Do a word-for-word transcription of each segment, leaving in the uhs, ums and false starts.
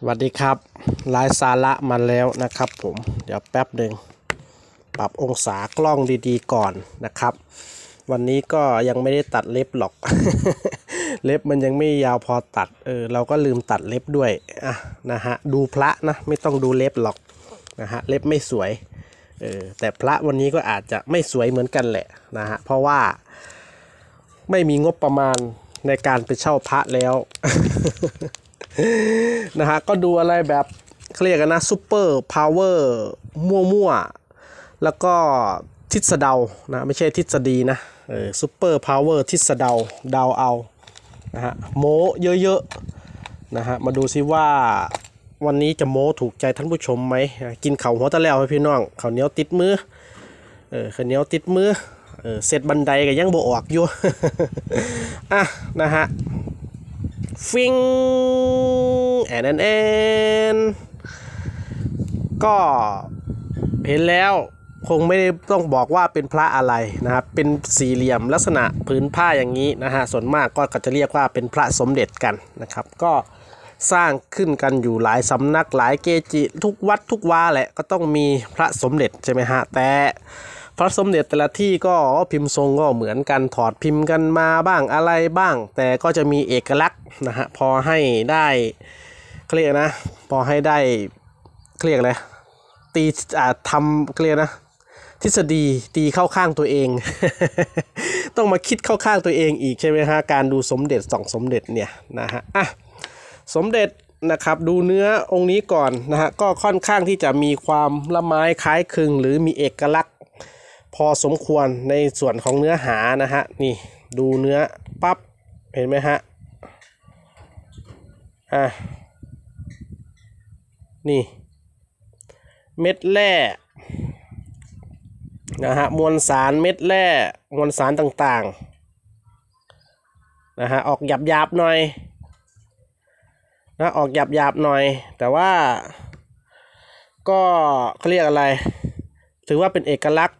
สวัสดีครับไลฟ์สาระมาแล้วนะครับผมเดี๋ยวแป๊บหนึ่งปรับองศากล้องดีๆก่อนนะครับวันนี้ก็ยังไม่ได้ตัดเล็บหรอก เล็บมันยังไม่ยาวพอตัดเออเราก็ลืมตัดเล็บด้วยอ่ะนะฮะดูพระนะไม่ต้องดูเล็บหรอกนะฮะเล็บไม่สวยเออแต่พระวันนี้ก็อาจจะไม่สวยเหมือนกันแหละนะฮะเพราะว่าไม่มีงบประมาณในการไปเช่าพระแล้ว นะฮะก็ดูอะไรแบบเขาเรียกกันนะซูเปอร์พาวเวอร์มั่วๆแล้วก็ทฤษฎานะไม่ใช่ทฤษฎีนะเออซูเปอร์พาวเวอร์ทฤษฎาเดาเอานะฮะโม้เยอะๆนะฮะมาดูซิว่าวันนี้จะโม้ถูกใจท่านผู้ชมไหมกินเข่าหัวตะแล้วพี่น้องข้าวเหนียวติดมือเออข้าวเหนียวติดมือเออเสร็จบันไดก็ยังบ่ออกอยู่ อ่ะนะฮะฟิงแอนแอนแอนก็เห็นแล้วคงไม่ได้ต้องบอกว่าเป็นพระอะไรนะครับเป็นสี่เหลี่ยมลักษณะผืนผ้าอย่างนี้นะฮะส่วนมากก็จะเรียกว่าเป็นพระสมเด็จกันนะครับก็สร้างขึ้นกันอยู่หลายสำนักหลายเกจิทุกวัดทุกวาแหละก็ต้องมีพระสมเด็จใช่ไหมฮะแต่พระสมเด็จแต่ละที่ก็พิมพ์ทรงก็เหมือนกันถอดพิมพ์กันมาบ้างอะไรบ้างแต่ก็จะมีเอกลักษณ์นะฮะพอให้ได้เครียกนะพอให้ได้เครียกอะไรตีอ่าทำเครียกนะทฤษฎีตีเข้าข้างตัวเอง ต้องมาคิดเข้าข้างตัวเองอีกใช่ไหมฮะการดูสมเด็จส่องสมเด็จเนี่ยนะฮะอ่ะสมเด็จนะครับดูเนื้อองค์นี้ก่อนนะฮะก็ค่อนข้างที่จะมีความละไม้คล้ายคลึงหรือมีเอกลักษณ์พอสมควรในส่วนของเนื้อหานะฮะนี่ดูเนื้อปั๊บเห็นไหมฮะอ่ะนี่เม็ดแร่นะฮะมวลสารเม็ดแร่มวลสารต่างๆนะฮะออกหยาบๆหน่อยนะออกหยาบๆหน่อยแต่ว่าก็เขาเรียกอะไรถือว่าเป็นเอกลักษณ์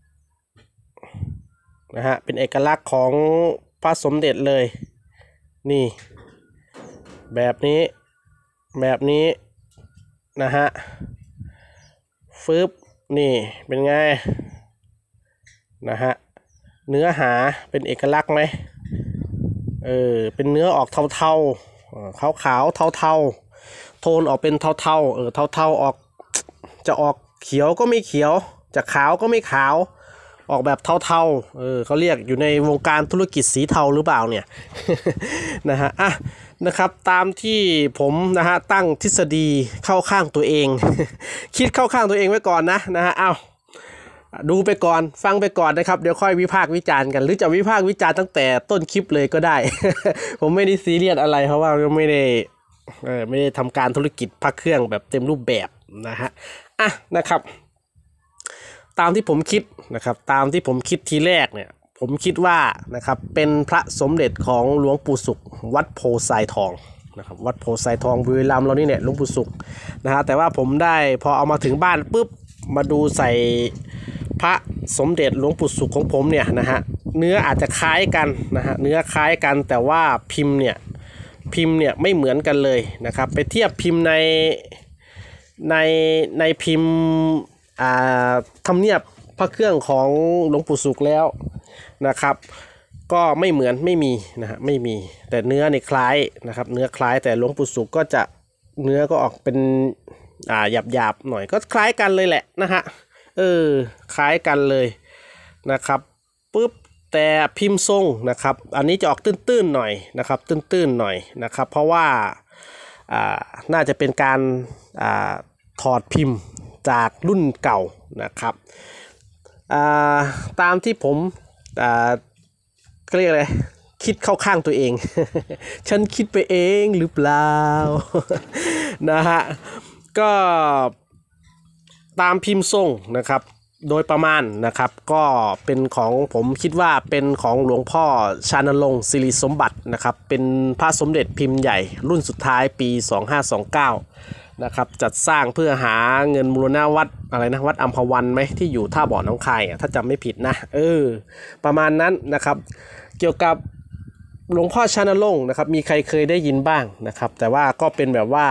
นะฮะเป็นเอกลักษณ์ของพระสมเด็จเลยนี่แบบนี้แบบนี้นะฮะฟึบนี่เป็นไงนะฮะเนื้อหาเป็นเอกลักษณ์ไหมเออเป็นเนื้อออกเทาๆขาวขาวเทาๆโทนออกเป็นเทาๆเออเทาๆออกจะออกเขียวก็ไม่เขียวจะขาวก็ไม่ขาวออกแบบเทาๆเออเขาเรียกอยู่ในวงการธุรกิจสีเทาหรือเปล่าเนี่ย นะฮะอ่ะนะครับตามที่ผมนะฮะตั้งทฤษฎีเข้าข้างตัวเอง คิดเข้าข้างตัวเองไว้ก่อนนะนะฮะเอาดูไปก่อนฟังไปก่อนนะครับเดี๋ยวค่อยวิพากษ์วิจารณ์กันหรือจะวิพากษ์วิจารณ์ตั้งแต่ต้นคลิปเลยก็ได้ ผมไม่ได้ซีเรียสอะไรเพราะว่าไม่ได้เออไม่ได้ทำการธุรกิจพระเครื่องแบบเต็มรูปแบบนะฮะอ่ะนะครับตามที่ผมคิดนะครับตามที่ผมคิดทีแรกเนี่ยผมคิดว่านะครับเป็นพระสมเด็จของหลวงปู่ศุกร์วัดโพไซทองนะครับวัดโพไซทองบุรีรัมย์เรานี่เนี่ยหลวงปู่ศุกร์นะฮะแต่ว่าผมได้พอเอามาถึงบ้านปุ๊บมาดูใส่พระสมเด็จหลวงปู่ศุกร์ของผมเนี่ยนะฮะเนื้ออาจจะคล้ายกันนะฮะเนื้อคล้ายกันแต่ว่าพิมพ์เนี่ยพิมพ์เนี่ยไม่เหมือนกันเลยนะครับไปเทียบพิมพ์ในในในพิมพ์อ่าทำเนียบพระเครื่องของหลวงปู่ศุกร์แล้วนะครับก็ไม่เหมือนไม่มีนะฮะไม่มีแต่เนื้อในคล้ายนะครับเนื้อคล้ายแต่หลวงปู่ศุกร์ก็จะเนื้อก็ออกเป็นอ่าหยาบหยาบหน่อยก็คล้ายกันเลยแหละนะฮะเออคล้ายกันเลยนะครับปุ๊บแต่พิมพ์ทรงนะครับอันนี้จะออกตื้นๆหน่อยนะครับตื้นๆหน่อยนะครับเพราะว่าอ่าน่าจะเป็นการอ่าถอดพิมพ์จากรุ่นเก่านะครับอ่าตามที่ผมอ่าเรียกอะไรคิดเข้าข้างตัวเอง ฉันคิดไปเองหรือเปล่า นะฮะก็ตามพิมพ์ทรงนะครับโดยประมาณนะครับก็เป็นของผมคิดว่าเป็นของหลวงพ่อชานรงค์ศิริสมบัตินะครับเป็นพระสมเด็จพิมพ์ใหญ่รุ่นสุดท้ายปีสองห้าสองเก้านะครับจัดสร้างเพื่อหาเงินมูลนาวัดอะไรนะวัดอัมพวันไหมที่อยู่ท่าบ่อน้องคายถ้าจำไม่ผิดนะเออประมาณนั้นนะครับเกี่ยวกับหลวงพ่อชานรงค์นะครับมีใครเคยได้ยินบ้างนะครับแต่ว่าก็เป็นแบบว่า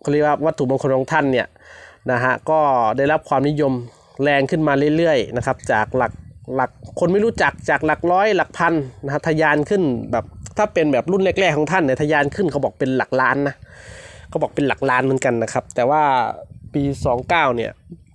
เขาเรียกว่าวัตถุมงคลของท่านเนี่ยนะฮะก็ได้รับความนิยมแรงขึ้นมาเรื่อยๆนะครับจากหลักหลักคนไม่รู้จักจากหลักร้อยหลักพันนะฮะทะยานขึ้นแบบถ้าเป็นแบบรุ่นแรกๆของท่านเนี่ยทะยานขึ้นเขาบอกเป็นหลักล้านนะเขาบอกเป็นหลักล้านเหมือนกันนะครับแต่ว่าปีสองเก้าเนี่ย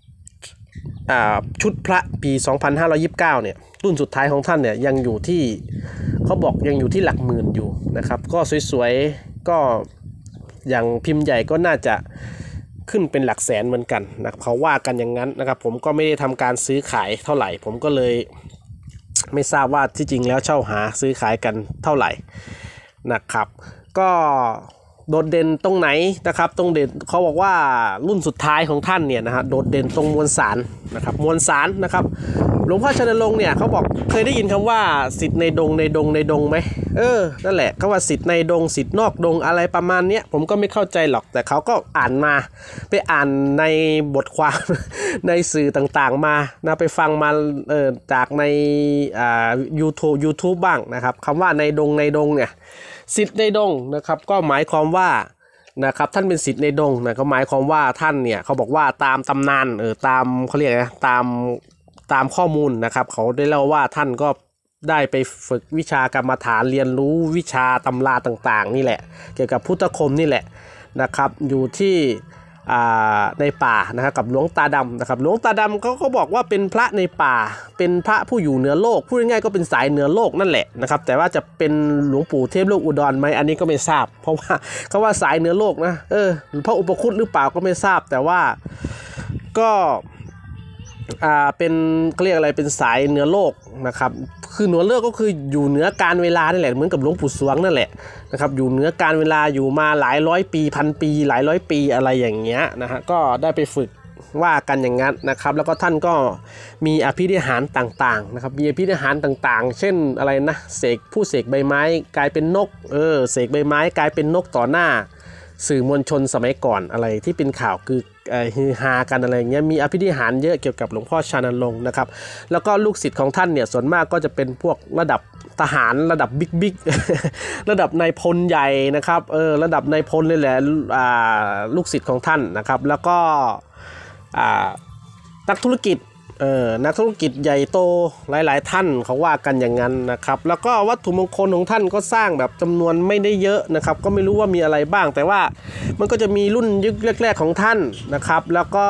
ชุดพระปีสองพันห้าร้อยยี่สิบเก้าเนี่ยรุ่นสุดท้ายของท่านเนี่ยยังอยู่ที่เขาบอกยังอยู่ที่หลักหมื่นอยู่นะครับก็สวยๆก็อย่างพิมพ์ใหญ่ก็น่าจะขึ้นเป็นหลักแสนเหมือนกันนะเขาว่ากันอย่างนั้นนะครับผมก็ไม่ได้ทำการซื้อขายเท่าไหร่ผมก็เลยไม่ทราบว่าที่จริงแล้วเช่าหาซื้อขายกันเท่าไหร่นะครับก็โดดเด่นตรงไหนนะครับตรงเด่นเขาบอกว่ารุ่นสุดท้ายของท่านเนี่ยนะฮะโดดเด่นตรงมวลสารนะครับมวลสารนะครับหลวงพ่อชนรงค์เนี่ยเขาบอกเคยได้ยินคำว่าสิทธิ์ในดงในดงในดงไหมเออนั่นแหละเขาว่าสิทธิ์ในดงสิทธิ์นอกดงอะไรประมาณเนี้ยผมก็ไม่เข้าใจหรอกแต่เขาก็อ่านมาไปอ่านในบทความ ในสื่อต่างๆมานะไปฟังมาเออจากในอ่า YouTube YouTube บ้างนะครับคำว่าในดงในดงเนี่ยสิทธิ์ในดงนะครับก็หมายความว่านะครับท่านเป็นสิทธิ์ในดงนะก็หมายความว่าท่านเนี่ยเขาบอกว่าตามตำนานเออตามเขาเรียกนะตามตามข้อมูลนะครับเขาได้เล่าว่าท่านก็ได้ไปฝึกวิชากรรมฐานเรียนรู้วิชาตำราต่างๆนี่แหละเกี่ยวกับพุทธคมนี่แหละนะครับอยู่ที่ในป่านะครับกับหลวงตาดำนะครับหลวงตาดำเขาก็บอกว่าเป็นพระในป่าเป็นพระผู้อยู่เหนือโลกพูดง่ายๆก็เป็นสายเหนือโลกนั่นแหละนะครับแต่ว่าจะเป็นหลวงปู่เทพโลกอุดรไหมอันนี้ก็ไม่ทราบเพราะว่าเขาว่าสายเหนือโลกนะเออพระอุปคุตหรือเปล่าก็ไม่ทราบแต่ว่าก็อ่าเป็นเขาเรียกอะไรเป็นสายเหนือโลกนะครับคือเหนือโลกก็คืออยู่เหนือการเวลานี่แหละเหมือนกับหลวงปู่สวงนั่นแหละนะครับอยู่เหนือการเวลาอยู่มาหลายร้อยปีพันปีหลายร้อยปีอะไรอย่างเงี้ยนะฮะก็ได้ไปฝึกว่ากันอย่างนั้นนะครับแล้วก็ท่านก็มีอภินิหารต่างๆนะครับมีอภินิหารต่างๆเช่นอะไรนะเสกผู้เสกใบไม้กลายเป็นนกเออเสกใบไม้กลายเป็นนกต่อหน้าสื่อมวลชนสมัยก่อนอะไรที่เป็นข่าวคือฮือฮากันอะไรเงี้ยมีอภินิหารเยอะเกี่ยวกับหลวงพ่อชานรงค์นะครับแล้วก็ลูกศิษย์ของท่านเนี่ยส่วนมากก็จะเป็นพวกระดับทหารระดับบิ๊กบิ๊ก ระดับนายพลใหญ่นะครับเออระดับนายพลเลยแหละอ่าลูกศิษย์ของท่านนะครับแล้วก็อ่านักธุรกิจเออนักธุรกิจใหญ่โตหลายๆท่านเขาว่ากันอย่างนั้นนะครับแล้วก็วัตถุมงคลของท่านก็สร้างแบบจำนวนไม่ได้เยอะนะครับก็ไม่รู้ว่ามีอะไรบ้างแต่ว่ามันก็จะมีรุ่นยุคแรกๆของท่านนะครับแล้วก็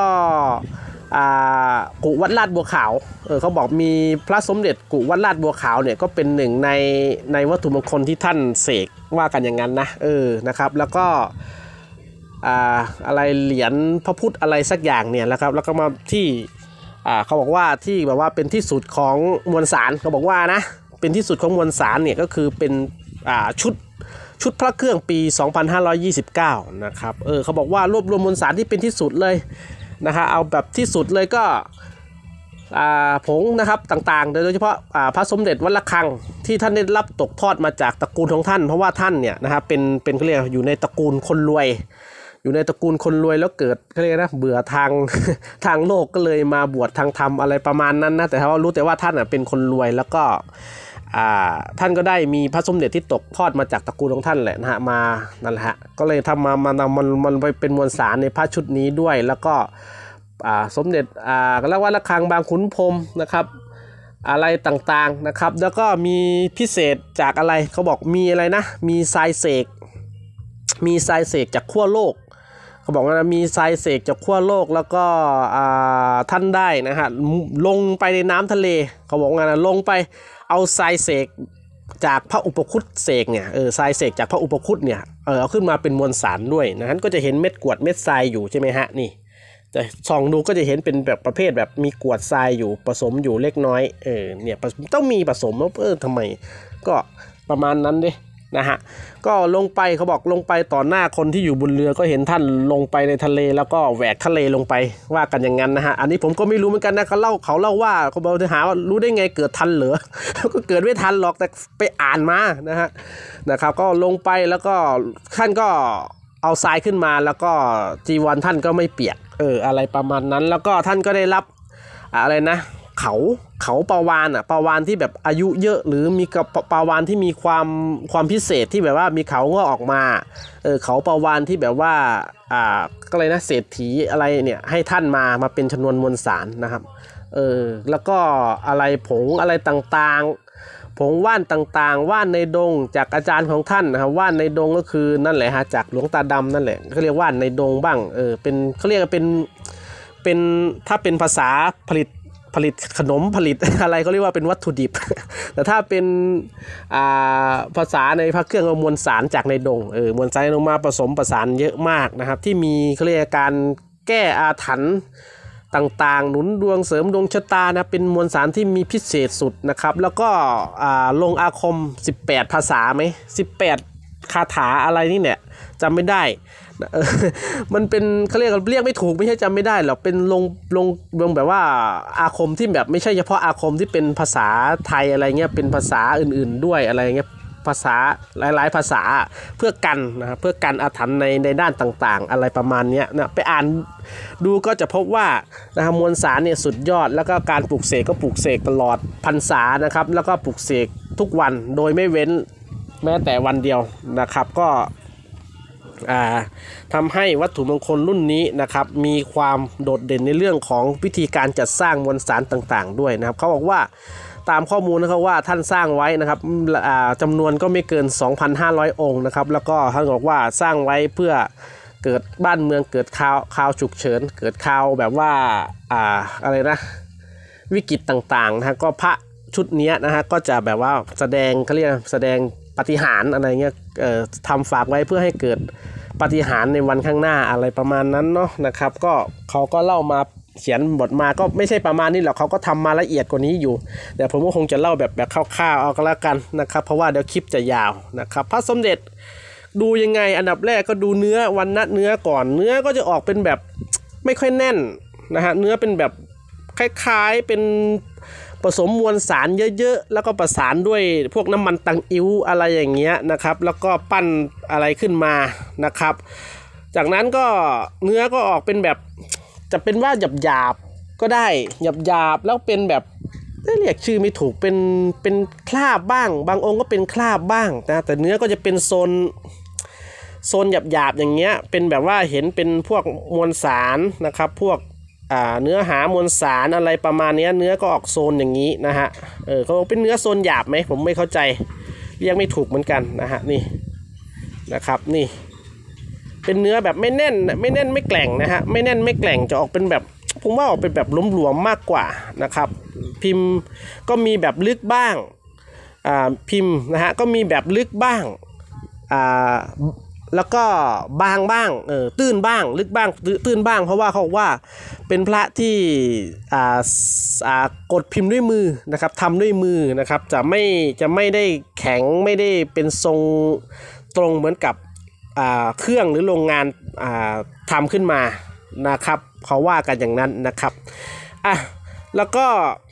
กุวัดลาดบัวขาวเออเขาบอกมีพระสมเด็จกุวัดลาดบัวขาวเนี่ยก็เป็นหนึ่งในในวัตถุมงคลที่ท่านเสกว่ากันอย่างนั้นนะเออนะครับแล้วก็อ่าอะไรเหรียญพระพุทธอะไรสักอย่างเนี่ยนะครับแล้วก็มาที่อ่าเขาบอกว่าที่แบบว่าเป็นที่สุดของมวลสารเขาบอกว่านะเป็นที่สุดของมวลสารเนี่ยก็คือเป็นอ่าชุดชุดพระเครื่องปีสองพันห้าร้อยยี่สิบเก้านะครับเออเขาบอกว่ารวบรวมมวลสารที่เป็นที่สุดเลยนะฮะเอาแบบที่สุดเลยก็อ่าผงนะครับต่างๆโดยเฉพาะอ่าพระสมเด็จวัดระฆังที่ท่านได้รับตกทอดมาจากตระกูลของท่านเพราะว่าท่านเนี่ยนะครับเป็นเป็นเขาเรียกอยู่ในตระกูลคนรวยอยู่ในตระกูลคนรวยแล้วเกิดเขาเรียกนะเบื่อทางทางโลกก็เลยมาบวชทางธรรมอะไรประมาณนั้นนะแต่เขารู้แต่ว่าท่านเป็นคนรวยแล้วก็ท่านก็ได้มีพระสมเด็จที่ตกทอดมาจากตระกูลของท่านแหละนะฮะมานั่นแหละฮะก็เลยทำมามันมันมันไปเป็นมวลสารในพระชุดนี้ด้วยแล้วก็สมเด็จก็เรียกว่าระฆังบางขุนพรหมนะครับอะไรต่างๆนะครับแล้วก็มีพิเศษจากอะไรเขาบอกมีอะไรนะมีทรายเสกมีทรายเสกจากขั้วโลกเขาบอกว่ามีทรายเสกจากขั้วโลกแล้วก็ท่านได้นะฮะลงไปในน้ำทะเลเขาบอกว่าลงไปเอาทรายเสกจากพระอุปคุตเสกเนี่ยเออทรายเสกจากพระอุปคุตเนี่ยเออเอาขึ้นมาเป็นมวลสารด้วยนะนั้นก็จะเห็นเม็ดกรวดเม็ดทรายอยู่ใช่ไหมฮะนี่แต่ส่องดูก็จะเห็นเป็นแบบประเภทแบบมีกรวดทรายอยู่ผสมอยู่เล็กน้อยเออเนี่ยต้องมีผสมเออทำไมก็ประมาณนั้นดินะฮะก็ลงไปเขาบอกลงไปต่อหน้าคนที่อยู่บนเรือก็เห็นท่านลงไปในทะเลแล้วก็แหวกทะเลลงไปว่ากันอย่างนั้นนะฮะอันนี้ผมก็ไม่รู้เหมือนกันนะเขาเล่าเขาเล่าว่าเขาบอกจะหาว่ารู้ได้ไงเกิดทันเหรอ ก็เกิดไม่ทันหรอกแต่ไปอ่านมานะฮะนะครับก็ลงไปแล้วก็ท่านก็เอาทรายขึ้นมาแล้วก็จีวรท่านก็ไม่เปียกเอออะไรประมาณนั้นแล้วก็ท่านก็ได้รับอะไรนะเขาเขาปลาวาฬอ่ะปลาวาฬที่แบบอายุเยอะหรือมีกับปลาวาฬที่มีความความพิเศษที่แบบว่ามีเขางอกออกมาเออเขาปลาวาฬที่แบบว่าอ่าก็เลยนะเศรษฐีอะไรเนี่ยให้ท่านมามาเป็นชนวนมวลสารนะครับเออแล้วก็อะไรผงอะไรต่างๆผงว่านต่างๆว่านในดงจากอาจารย์ของท่านนะครับว่านในดงก็คือนั่นแหละฮะจากหลวงตาดำนั่นแหละเขาเรียกว่านในดงบ้างเออเป็นเขาเรียกเป็นเป็นถ้าเป็นภาษาผลิตผลิตขนมผลิตอะไรเขาเรียกว่าเป็นวัตถุดิบ แต่ถ้าเป็นภาษาในพระเครื่องมวลสารจากในดงเออมวลสารลงมาผสมประสานเยอะมากนะครับที่มีเขาเรียกการแก้อาถรรพ์ต่างๆหนุนดวงเสริมดวงชะตานะเป็นมวลสารที่มีพิเศษสุดนะครับแล้วก็ลงอาคมสิบแปดภาษาไหมสิบแปดคาถาอะไรนี่เนี่ยจำไม่ได้มันเป็นเขาเรียกเรียกไม่ถูกไม่ใช่จำไม่ได้หรอกเป็นลงลงลงแบบว่าอาคมที่แบบไม่ใช่เฉพาะอาคมที่เป็นภาษาไทยอะไรเงี้ยเป็นภาษาอื่นๆด้วยอะไรเงี้ยภาษาหลายๆภาษาเพื่อกันนะครับเพื่อกันอาถรรพ์ในในด้านต่างๆอะไรประมาณนี้นะไปอ่านดูก็จะพบว่านะครับมวลสารเนี่ยสุดยอดแล้วก็การปลูกเสกก็ปลูกเสกตลอดพรรษานะครับแล้วก็ปลูกเสกทุกวันโดยไม่เว้นแม้แต่วันเดียวนะครับก็ทำให้วัตถุมงคลรุ่นนี้นะครับมีความโดดเด่นในเรื่องของวิธีการจัดสร้างมวลสารต่างๆด้วยนะครับเขาบอกว่าตามข้อมูลนะครับว่าท่านสร้างไว้นะครับจำนวนก็ไม่เกิน สองพันห้าร้อย องค์นะครับแล้วก็ท่านบอกว่าสร้างไว้เพื่อเกิดบ้านเมืองเกิดข่าวข่าวฉุกเฉินเกิดข่าวแบบว่าอ่าอะไรนะวิกฤตต่างๆนะก็พระชุดนี้นะฮะก็จะแบบว่าแสดงเขาเรียกแสดงปาฏิหาริย์อะไรเงี้ยเอ่อทำฝากไว้เพื่อให้เกิดปาฏิหาริย์ในวันข้างหน้าอะไรประมาณนั้นเนาะนะครับก็เขาก็เล่ามาเขียนบทมาก็ไม่ใช่ประมาณนี้หรอกเขาก็ทำมาละเอียดกว่านี้อยู่แต่ผมก็คงจะเล่าแบบแบบคร่าวๆเอาก็แล้วกันนะครับเพราะว่าเดี๋ยวคลิปจะยาวนะครับพระสมเด็จดูยังไงอันดับแรกก็ดูเนื้อวันนัดเนื้อก่อนเนื้อก็จะออกเป็นแบบไม่ค่อยแน่นนะฮะเนื้อเป็นแบบคล้ายๆเป็นผสมมวลสารเยอะๆแล้วก็ประสานด้วยพวกน้ำมันตังอิ้วอะไรอย่างเงี้ยนะครับแล้วก็ปั้นอะไรขึ้นมานะครับจากนั้นก็เนื้อก็ออกเป็นแบบจะเป็นว่าหยาบๆก็ได้หยาบๆแล้วเป็นแบบเรียกชื่อไม่ถูกเป็นเป็นคราบบ้างบางองค์ก็เป็นคราบบ้างนะแต่เนื้อก็จะเป็นโซนโซนหยาบๆอย่างเงี้ยเป็นแบบว่าเห็นเป็นพวกมวลสารนะครับพวกเนื้อหามวลสารอะไรประมาณนี้เนื้อก็ออกโซนอย่างนี้นะฮะเออเขาเป็นเนื้อโซนหยาบไหมผมไม่เข้าใจเรียกไม่ถูกเหมือนกันนะฮะนี่นะครับนี่เป็นเนื้อแบบไม่แน่นไม่แน่นไม่แกร่งนะฮะไม่แน่นไม่แกร่งจะออกเป็นแบบผมว่าออกเป็นแบบหลวมๆมากกว่านะครับพิมพ์ก็มีแบบลึกบ้างอ่าพิมพ์นะฮะก็มีแบบลึกบ้างอ่าแล้วก็บางบ้างเออตื้นบ้างลึกบ้างตื้นบ้างเพราะว่าเขาบอกว่าเป็นพระที่อ่าอ่ากดพิมพ์ด้วยมือนะครับทำด้วยมือนะครับจะไม่จะไม่ได้แข็งไม่ได้เป็นทรงตรงเหมือนกับอ่าเครื่องหรือโรงงานอ่าทำขึ้นมานะครับเขาว่ากันอย่างนั้นนะครับอ่ะแล้วก็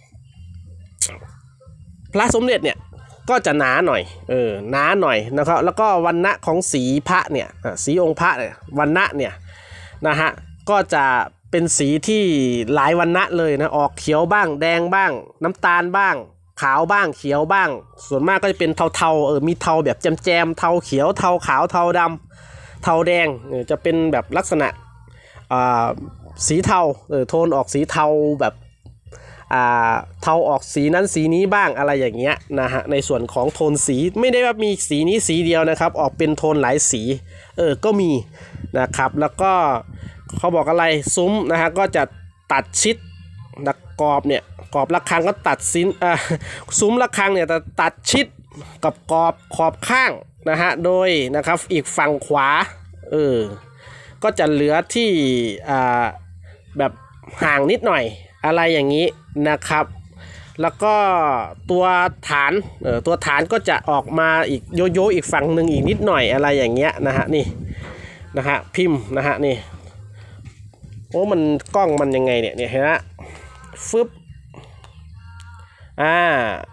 พระสมเด็จเนี่ยก็จะหนาหน่อยเออหนาหน่อยนะครับแล้วก็วรรณะของสีพระเนี่ยสีองค์พระเนี่ยวรรณะเนี่ยนะฮะก็จะเป็นสีที่หลายวรรณะเลยนะออกเขียวบ้างแดงบ้างน้ำตาลบ้างขาวบ้างเขียวบ้างส่วนมากก็จะเป็นเทาๆเออมีเทาแบบแจมๆเทาเขียวเทาขาวเทาดำเทาแดงเออจะเป็นแบบลักษณะอ่าสีเทาเออโทนออกสีเทาแบบอ่าเทาออกสีนั้นสีนี้บ้างอะไรอย่างเงี้ยนะฮะในส่วนของโทนสีไม่ได้ว่ามีสีนี้สีเดียวนะครับออกเป็นโทนหลายสีเออก็มีนะครับแล้วก็เขาบอกอะไรซุ้มนะฮะก็จะตัดชิดนะกรอบเนี่ยกรอบระฆังก็ตัดซิ้นอ่าซุ้มระฆังเนี่ยจะตัดชิดกับกรอบขอบข้างนะฮะโดยนะครับอีกฝั่งขวาเออก็จะเหลือที่อ่าแบบห่างนิดหน่อยอะไรอย่างนี้นะครับแล้วก็ตัวฐานเออตัวฐานก็จะออกมาอีกโยโย่อีกฝั่งหนึ่งอีกนิดหน่อยอะไรอย่างเงี้ยนะฮะนี่นะฮะพิมพ์นะฮะนี่โอ้มันกล้องมันยังไงเนี่ยเนี่ยเห็นไหมฟึบอ่า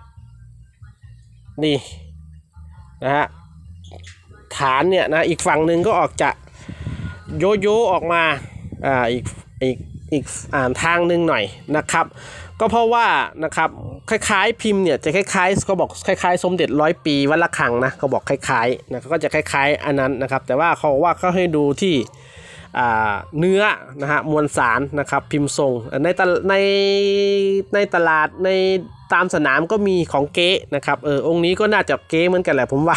นี่นะฮะฐานเนี่ยนะอีกฝั่งหนึ่งก็ออกจะโยโย่ออกมาอ่าอีกอีกอีกอ่านทางหนึ่งหน่อยนะครับก็เพราะว่านะครับคล้ายๆพิมพ์เนี่ยจะคล้ายๆเขาบอกคล้ายๆสมเด็จร้อยปีวัดระฆังนะเขาบอกคล้ายๆนะก็จะคล้ายๆอันนั้นนะครับแต่ว่าเขาว่าเขาให้ดูที่เนื้อนะฮะมวลสารนะครับพิมพ์ทรงในในในตลาดในตามสนามก็มีของเก๊นะครับเออองค์นี้ก็น่าจะเก๊เหมือนกันแหละผมว่า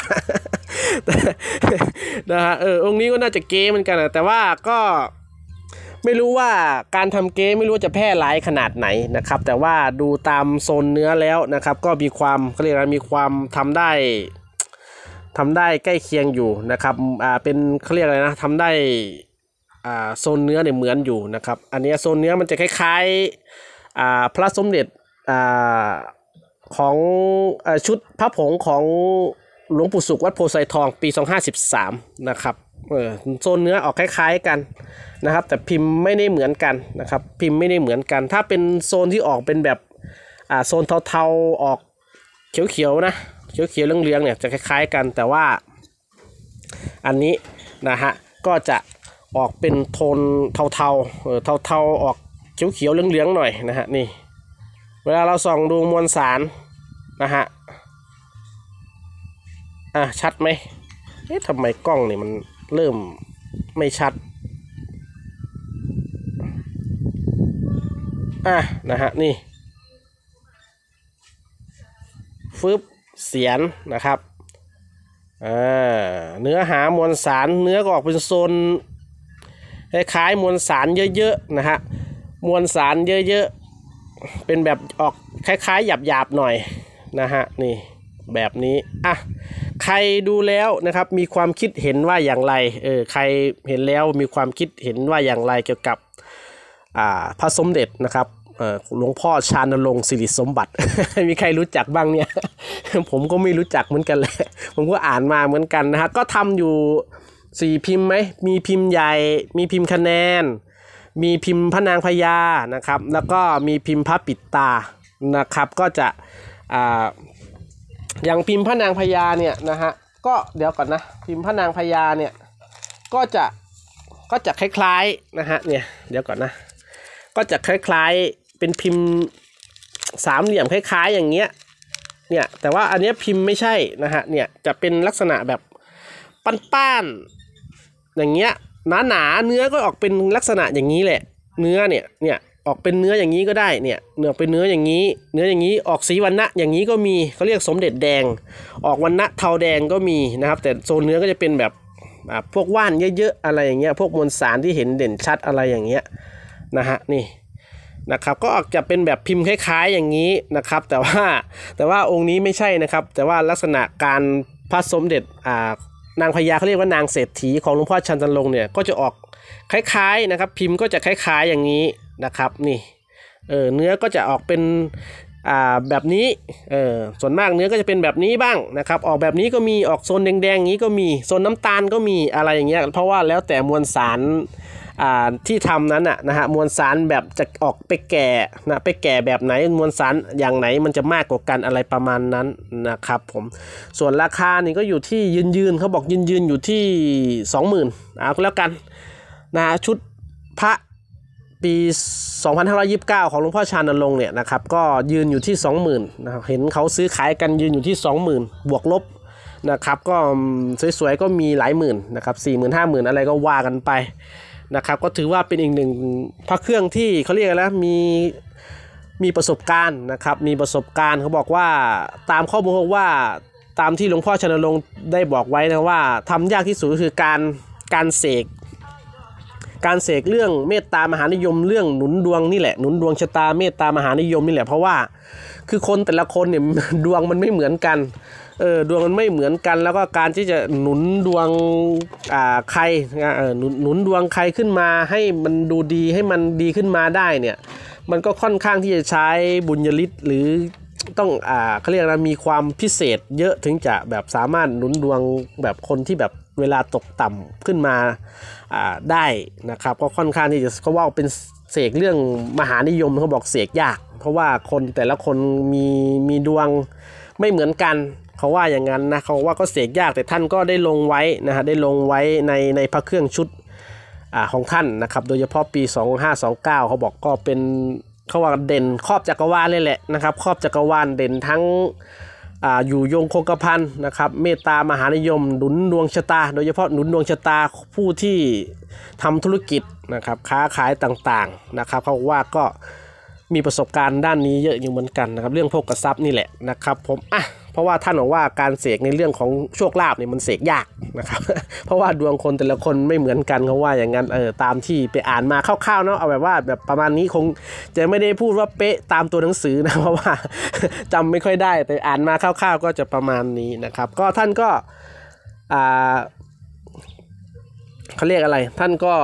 นะฮะเออองค์นี้ก็น่าจะเก๊เหมือนกันนะแต่ว่าก็ไม่รู้ว่าการทำเก๊ไม่รู้จะแพร่หลายขนาดไหนนะครับแต่ว่าดูตามโซนเนื้อแล้วนะครับก็มีความเขาเรียกว่ามีความทำได้ทำได้ใกล้เคียงอยู่นะครับอ่าเป็นเขาเรียกอะไรนะทำได้อ่าโซนเนื้อเนี่ยเหมือนอยู่นะครับอันนี้โซนเนื้อมันจะคล้ายๆอ่าพระสมเด็จอ่าของอ่าชุดพระผงของหลวงปู่สุขวัดโพไซทองปีสองพันห้าร้อยสิบสามนะครับเออโซนเนื้อออกคล้ายๆกันนะครับแต่พิมพ์ไม่ได้เหมือนกันนะครับพิมพ์ไม่ได้เหมือนกันถ้าเป็นโซนที่ออกเป็นแบบอ่าโซนเทาๆออกเขียวๆนะเขียวๆเหลืองๆเนี่ยจะคล้ายๆกันแต่ว่าอันนี้นะฮะก็จะออกเป็นโทนเทาๆเออเทาๆออกเขียวๆเหลืองๆหน่อยนะฮะนี่เวลาเราส่องดูมวลสารนะฮะอ่ะชัดไหมเอ๊ะทำไมกล้องนี่มันเริ่มไม่ชัดอ่ะนะฮะนี่ฟึบเสียนนะครับอ่าเนื้อหามวลสารเนื้อก็ออกเป็นโซนคล้ายๆมวลสารเยอะๆนะฮะมวลสารเยอะๆเป็นแบบออกคล้ายๆหยาบๆหน่อยนะฮะนี่แบบนี้อ่ะใครดูแล้วนะครับมีความคิดเห็นว่าอย่างไรเออใครเห็นแล้วมีความคิดเห็นว่าอย่างไรเกี่ยวกับอ่าพระสมเด็จนะครับเอ่อหลวงพ่อชาญรงค์สิริสมบัติ มีใครรู้จักบ้างเนี่ย ผมก็ไม่รู้จักเหมือนกันเลยผมก็อ่านมาเหมือนกันนะฮะก็ทำอยู่สี่พิมพ์ไหมมีพิมพ์ใหญ่มีพิมพ์คะแนนมีพิมพ์พระนางพญานะครับแล้วก็มีพิมพ์พระปิดตานะครับก็จะอ่าอย่างพิมพ์พระนางพญาเนี่ยนะฮะก็เดี๋ยวก่อนนะพิมพ์พระนางพญาเนี่ยก็จะก็จะคล้ายๆนะฮะเนี่ยเดี๋ยวก่อนนะก็จะคล้ายๆเป็นพิมพ์สามเหลี่ยมคล้ายๆอย่างเงี้ยเนี่ยแต่ว่าอันนี้พิมพ์ไม่ใช่นะฮะเนี่ยจะเป็นลักษณะแบบป้านๆอย่างเงี้ยหนาๆเนื้อก็ออกเป็นลักษณะอย่างนี้แหละเนื้อเนี่ยเนี่ยออกเป็นเนื้ออย่างนี้ก็ได้เนี่ยเนื้อเป็นเนื้ออย่างนี้เนื้ออย่างนี้ออกสีวรรณะอย่างนี้ก็มีเขาเรียกสมเด็จแดงออกวรรณะเทาแดงก็มีนะครับแต่โซนเนื้อก็จะเป็นแบบพวกว่านเยอะๆอะไรอย่างเงี้ยพวกมวลสารที่เห็นเด่นชัดอะไรอย่างเงี้ยนะฮะนี่นะครับก็ออกจะเป็นแบบพิมพ์คล้ายๆอย่างนี้นะครับแต่ว่าแต่ว่าองค์นี้ไม่ใช่นะครับแต่ว่าลักษณะการพระสมเด็จอ่านางพญาเขาเรียกว่านางเศรษฐีของหลวงพ่อชาญรงค์เนี่ยก็จะออกคล้ายๆนะครับพิมพ์ก็จะคล้ายๆอย่างนี้นะครับนี่เออเนื้อก็จะออกเป็นอ่าแบบนี้เออส่วนมากเนื้อก็จะเป็นแบบนี้บ้างนะครับออกแบบนี้ก็มีออกโซนแดงๆอย่างนี้ก็มีโซนน้ำตาลก็มีอะไรอย่างเงี้ยเพราะว่าแล้วแต่มวลสารอ่าที่ทำนั้นอ่ะนะฮะมวลสารแบบจะออกไปแก่นะไปแก่แบบไหนมวลสารอย่างไหนมันจะมากกว่ากันอะไรประมาณนั้นนะครับผมส่วนราคานี่ก็อยู่ที่ยืนยืนเขาบอกยืนยืนอยู่ที่สองหมื่นเอาแล้วกันนะชุดพระปีสองพันห้าร้อยยี่สิบเก้าของหลวงพ่อชาญรงค์เนี่ยนะครับก็ยืนอยู่ที่ สองหมื่น นะครับเห็นเขาซื้อขายกันยืนอยู่ที่ สองหมื่น บวกลบนะครับก็สวยๆก็มีหลายหมื่นนะครับ สี่หมื่น ห้าหมื่น อะไรก็ว่ากันไปนะครับก็ถือว่าเป็นอีกหนึ่งพระเครื่องที่เขาเรียกแล้วมีมีประสบการณ์นะครับมีประสบการณ์เขาบอกว่าตามข้อมูลว่าตามที่หลวงพ่อชาญรงค์ได้บอกไว้นะว่าทำยากที่สุดก็คือการการเสกการเสกเรื่องเมตตามหานิยมเรื่องหนุนดวงนี่แหละหนุนดวงชะตาเมตตามหานิยมนี่แหละเพราะว่าคือคนแต่ละคนเนี่ยดวงมันไม่เหมือนกันเออดวงมันไม่เหมือนกันแล้วก็การที่จะหนุนดวงอ่าใครเออหนุนหนุนดวงใครขึ้นมาให้มันดูดีให้มันดีขึ้นมาได้เนี่ยมันก็ค่อนข้างที่จะใช้บุญญาฤทธิ์หรือต้องอ่าเขาเรียกนะมีความพิเศษเยอะถึงจะแบบสามารถหนุนดวงแบบคนที่แบบเวลาตกต่ำขึ้นมาอ่าได้นะครับก็ค่อนข้างที่จะเขาว่าเป็นเสกเรื่องมหานิยมเขาบอกเสกยากเพราะว่าคนแต่ละคนมีมีดวงไม่เหมือนกันเขาว่าอย่างนั้นนะเขาว่าก็เสกยากแต่ท่านก็ได้ลงไว้นะฮะได้ลงไว้ในในพระเครื่องชุดอ่าของท่านนะครับโดยเฉพาะปีสองห้าสองเก้าเขาบอกก็เป็นเขาว่าเด่นครอบจักรวาลเลยแหละนะครับครอบจักรวาลเด่นทั้งอ่าอยู่ยงคงกระพันนะครับเมตตามหานิยมหนุนดวงชะตาโดยเฉพาะหนุนดวงชะตาผู้ที่ทำธุรกิจนะครับค้าขายต่างๆนะครับเขาว่าก็มีประสบการณ์ด้านนี้เยอะอยู่เหมือนกันนะครับเรื่องโภคทรัพย์นี่แหละนะครับผมอ่ะเพราะว่าท่านบอกว่าการเสกในเรื่องของโชคลาภเนี่ยมันเสกยากนะครับ เพราะว่าดวงคนแต่ละคนไม่เหมือนกันเขาว่าอย่างนั้นเออตามที่ไปอ่านมาคร่าวๆเนาะเอาแบบว่าแบบประมาณนี้คงจะไม่ได้พูดว่าเป๊ะตามตัวหนังสือนะเพราะว่า จำไม่ค่อยได้แต่อ่านมาคร่าวๆก็จะประมาณนี้นะครับก็ท่านก็อ่าเขาเรียกอะไรท่านก็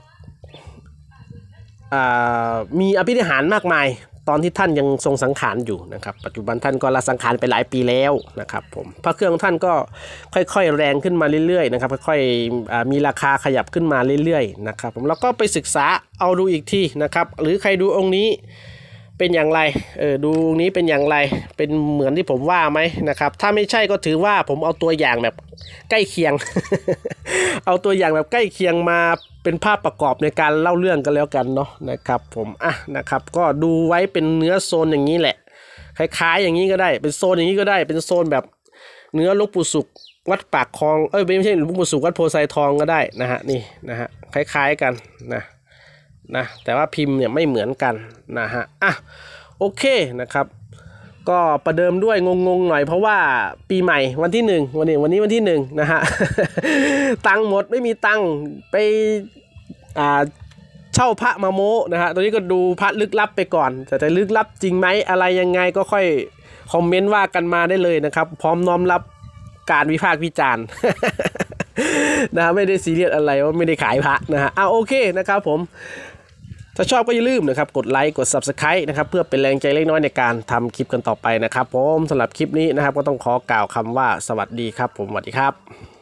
มีอภินิหารมากมายตอนที่ท่านยังทรงสังขารอยู่นะครับปัจจุบันท่านก็ละสังขารไปหลายปีแล้วนะครับผมพระเครื่องท่านก็ค่อยๆแรงขึ้นมาเรื่อยๆนะครับค่อยๆมีราคาขยับขึ้นมาเรื่อยๆนะครับผมแล้วก็ไปศึกษาเอาดูอีกทีนะครับหรือใครดูองค์นี้เป็นอย่างไรเออดูองค์นี้เป็นอย่างไรเป็นเหมือนที่ผมว่าไหมนะครับถ้าไม่ใช่ก็ถือว่าผมเอาตัวอย่างแบบใกล้เคียง เอาตัวอย่างแบบใกล้เคียงมาเป็นภาพประกอบในการเล่าเรื่องกันแล้วกันเนาะนะครับผมอ่ะนะครับก็ดูไว้เป็นเนื้อโซนอย่างนี้แหละคล้ายๆอย่างนี้ก็ได้เป็นโซนอย่างนี้ก็ได้เป็นโซนแบบเนื้อหลวงปู่ศุกร์วัดปากคลองเอ้ยไม่ใช่หลวงปู่ศุกร์วัดโพไซทองก็ได้นะฮะนี่นะฮะคล้ายๆกันนะนะแต่ว่าพิมพ์เนี่ยไม่เหมือนกันนะฮะอ่ะโอเคนะครับก็ประเดิมด้วยงงๆหน่อยเพราะว่าปีใหม่วันที่หนึ่งวันนี้วันนี้วันที่หนึ่งนะฮะ ตังหมดไม่มีตังไปอ่าเช่าพระมาโมนะฮะตอนนี้ก็ดูพระลึกลับไปก่อนแต่จะลึกลับจริงไหมอะไรยังไงก็ค่อยคอมเมนต์ว่ากันมาได้เลยนะครับพร้อมน้อมรับการวิพากษ์วิจารณ์ นะไม่ได้ซีเรียสอะไรว่าไม่ได้ขายพระนะฮะอ่ะโอเคนะครับผมถ้าชอบก็อย่าลืมนะครับกดไลค์กด ซับสไครบ์ นะครับเพื่อเป็นแรงใจเล็กน้อยในการทำคลิปกันต่อไปนะครับผมสำหรับคลิปนี้นะครับก็ต้องขอกล่าวคำว่าสวัสดีครับผมสวัสดีครับ